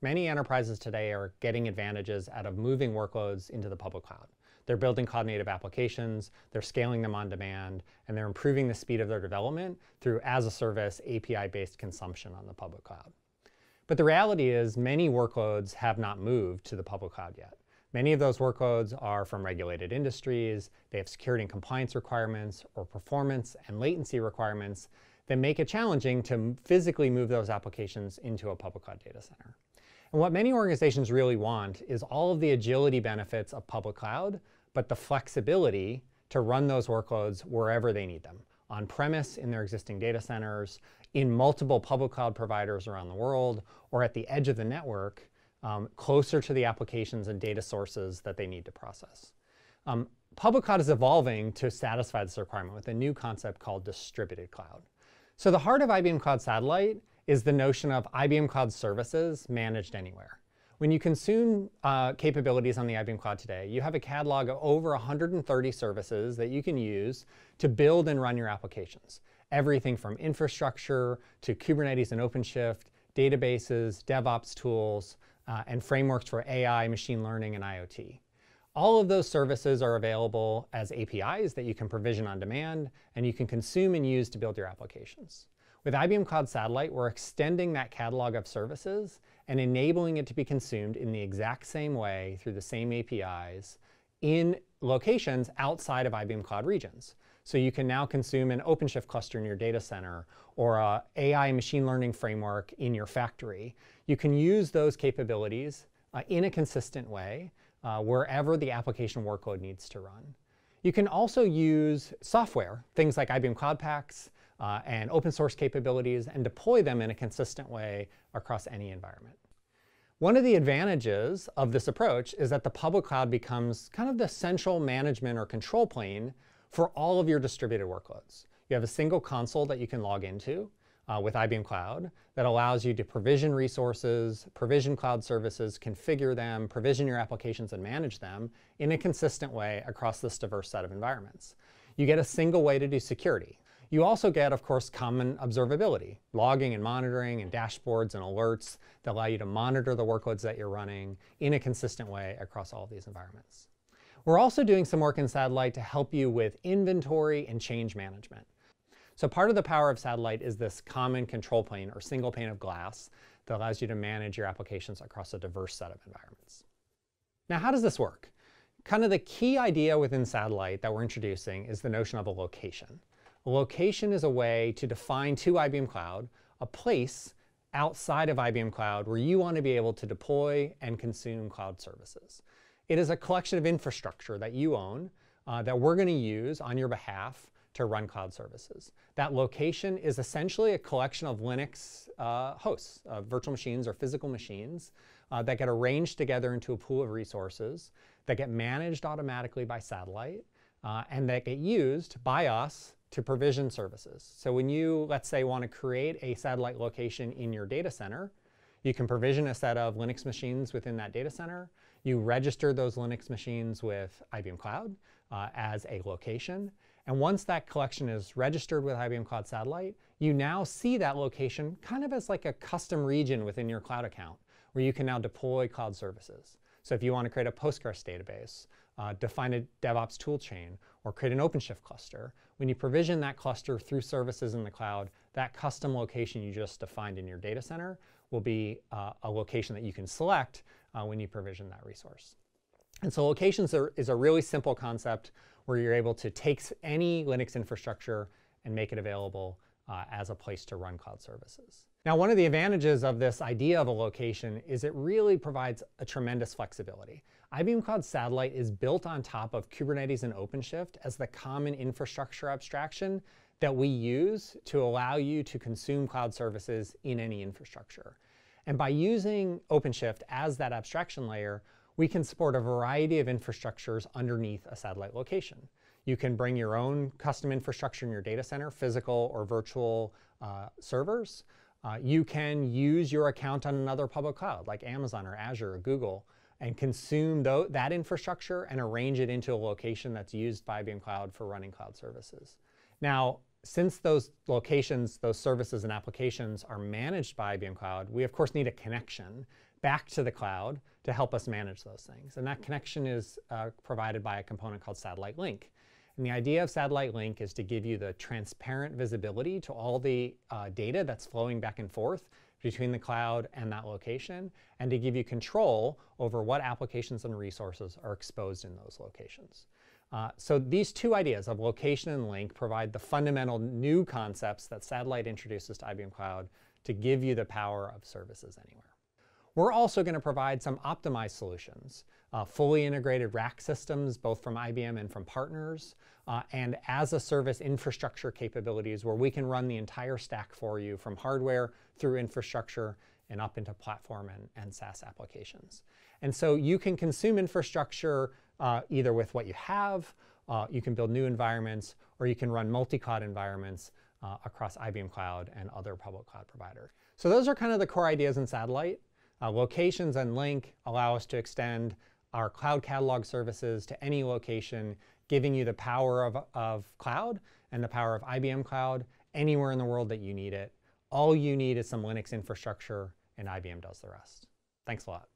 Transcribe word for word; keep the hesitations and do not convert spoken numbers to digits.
many enterprises today are getting advantages out of moving workloads into the public cloud. They're building cloud-native applications, they're scaling them on demand, and they're improving the speed of their development through as-a-service, A P I-based consumption on the public cloud. But the reality is many workloads have not moved to the public cloud yet. Many of those workloads are from regulated industries, they have security and compliance requirements, or performance and latency requirements that make it challenging to physically move those applications into a public cloud data center. And what many organizations really want is all of the agility benefits of public cloud, but the flexibility to run those workloads wherever they need them, on-premise in their existing data centers, in multiple public cloud providers around the world, or at the edge of the network, um, closer to the applications and data sources that they need to process. Um, public cloud is evolving to satisfy this requirement with a new concept called distributed cloud. So the heart of I B M Cloud Satellite is the notion of I B M Cloud services managed anywhere. When you consume uh, capabilities on the I B M Cloud today, you have a catalog of over one hundred thirty services that you can use to build and run your applications. Everything from infrastructure to Kubernetes and OpenShift, databases, DevOps tools, uh, and frameworks for A I, machine learning, and I O T. All of those services are available as A P Is that you can provision on demand and you can consume and use to build your applications. With I B M Cloud Satellite, we're extending that catalog of services and enabling it to be consumed in the exact same way through the same A P Is in locations outside of I B M Cloud regions. So you can now consume an OpenShift cluster in your data center or a A I machine learning framework in your factory. You can use those capabilities uh, in a consistent way uh, wherever the application workload needs to run. You can also use software, things like I B M Cloud Paks, Uh, and open source capabilities, and deploy them in a consistent way across any environment. One of the advantages of this approach is that the public cloud becomes kind of the central management or control plane for all of your distributed workloads. You have a single console that you can log into uh, with I B M Cloud that allows you to provision resources, provision cloud services, configure them, provision your applications, and manage them in a consistent way across this diverse set of environments. You get a single way to do security. You also get, of course, common observability, logging and monitoring and dashboards and alerts that allow you to monitor the workloads that you're running in a consistent way across all of these environments. We're also doing some work in Satellite to help you with inventory and change management. So part of the power of Satellite is this common control plane or single pane of glass that allows you to manage your applications across a diverse set of environments. Now, how does this work? Kind of the key idea within Satellite that we're introducing is the notion of a location. A location is a way to define to I B M Cloud a place outside of I B M Cloud where you want to be able to deploy and consume cloud services. It is a collection of infrastructure that you own uh, that we're going to use on your behalf to run cloud services. That location is essentially a collection of Linux uh, hosts, uh, virtual machines or physical machines uh, that get arranged together into a pool of resources that get managed automatically by Satellite uh, and that get used by us to provision services. So when you, let's say, want to create a Satellite location in your data center, you can provision a set of Linux machines within that data center. You register those Linux machines with I B M Cloud uh, as a location. And once that collection is registered with I B M Cloud Satellite, you now see that location kind of as like a custom region within your cloud account where you can now deploy cloud services. So if you want to create a Postgres database, uh, define a DevOps toolchain, or create an OpenShift cluster, when you provision that cluster through services in the cloud, that custom location you just defined in your data center will be uh, a location that you can select uh, when you provision that resource. And so locations are, is a really simple concept where you're able to take any Linux infrastructure and make it available uh, as a place to run cloud services. Now, one of the advantages of this idea of a location is it really provides a tremendous flexibility. I B M Cloud Satellite is built on top of Kubernetes and OpenShift as the common infrastructure abstraction that we use to allow you to consume cloud services in any infrastructure. And by using OpenShift as that abstraction layer, we can support a variety of infrastructures underneath a satellite location. You can bring your own custom infrastructure in your data center, physical or virtual uh, servers. Uh, you can use your account on another public cloud like Amazon or Azure or Google and consume th that infrastructure and arrange it into a location that's used by I B M Cloud for running cloud services. Now, since those locations, those services and applications are managed by I B M Cloud, we of course need a connection back to the cloud to help us manage those things. And that connection is uh, provided by a component called Satellite Link. And the idea of Satellite Link is to give you the transparent visibility to all the uh, data that's flowing back and forth between the cloud and that location, and to give you control over what applications and resources are exposed in those locations. Uh, so these two ideas of location and link provide the fundamental new concepts that Satellite introduces to I B M Cloud to give you the power of services anywhere. We're also going to provide some optimized solutions, uh, fully integrated rack systems, both from I B M and from partners, uh, and as-a-service infrastructure capabilities where we can run the entire stack for you from hardware through infrastructure and up into platform and, and SaaS applications. And so you can consume infrastructure uh, either with what you have, uh, you can build new environments, or you can run multi-cloud environments uh, across I B M Cloud and other public cloud providers. So those are kind of the core ideas in Satellite. Uh, locations and Link allow us to extend our cloud catalog services to any location, giving you the power of, of cloud and the power of I B M Cloud anywhere in the world that you need it. All you need is some Linux infrastructure, and I B M does the rest. Thanks a lot.